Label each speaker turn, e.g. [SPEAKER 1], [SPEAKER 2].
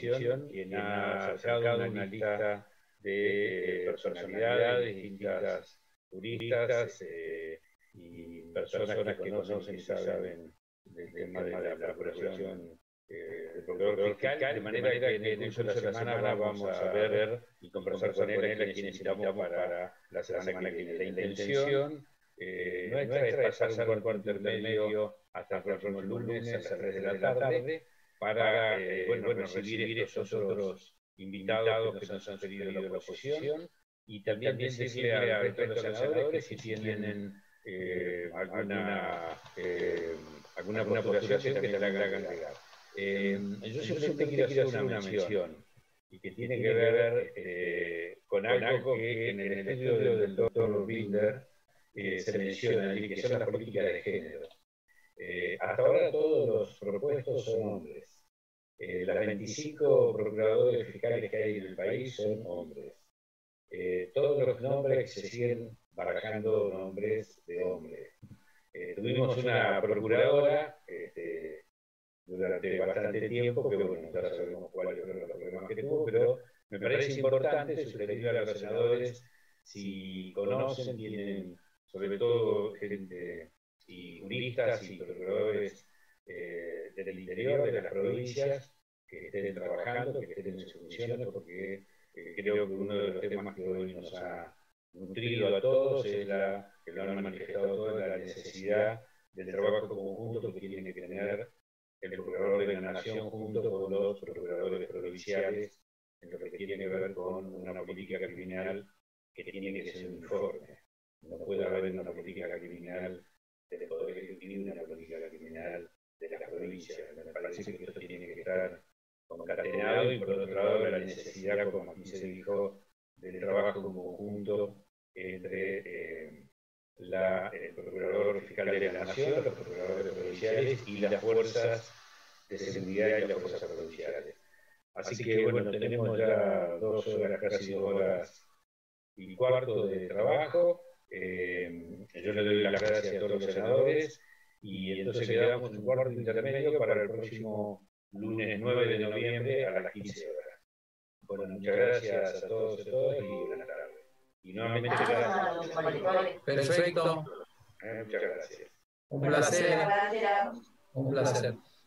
[SPEAKER 1] quien ha sacado una lista de personalidades, distintas juristas y personas que conocen y saben del tema de la procuración del procurador fiscal, de manera que en el curso de la semana vamos a ver y conversar con él a quienes invitamos para la semana que viene. La intención nuestra es pasar un cuarto intermedio hasta el próximo lunes a las 3 de la tarde para recibir estos otros invitados que nos han sugerido de la oposición y también decirle al resto de los senadores que si tienen alguna postulación que te la hagan llegar. Yo simplemente quiero hacer una mención y que tiene que ver con algo que en el estudio del doctor Binder se menciona, y que son las políticas de género. Hasta ahora todos los propuestos son hombres. Las 25 procuradores fiscales que hay en el país son hombres. Todos los nombres se siguen barajando nombres de hombres. Tuvimos una procuradora durante bastante tiempo, que bueno, ya sabemos cuáles fueron los problemas que tuvo, pero me parece importante sugerir a los senadores si conocen, tienen sobre todo gente y juristas y procuradores del interior de las provincias que estén trabajando, que estén en sus funciones, porque creo que uno de los temas que hoy nos ha nutrido a todos es que lo han manifestado todos, la necesidad del trabajo conjunto que tiene que tener el procurador de la Nación junto con los procuradores provinciales en lo que tiene que ver con una política criminal que tiene que ser uniforme. No puede haber una política criminal del Poder Ejecutivo y una política criminal de las provincias. Me parece que esto tiene que estar concatenado y por otro lado la necesidad, como aquí se dijo, del trabajo conjunto entre el Procurador Fiscal de la Nación, los procuradores provinciales y las fuerzas de seguridad y las fuerzas provinciales. Así que bueno, tenemos ya 2 horas, casi 2 horas y cuarto de trabajo. Yo le doy las gracias a todos los senadores y entonces quedamos un cuarto intermedio para el próximo lunes 9 de noviembre a las 15 horas. Bueno, muchas gracias a todos y todas y buenas tardes. Y nuevamente gracias.
[SPEAKER 2] Perfecto.
[SPEAKER 1] Muchas gracias.
[SPEAKER 2] Un placer. Un placer.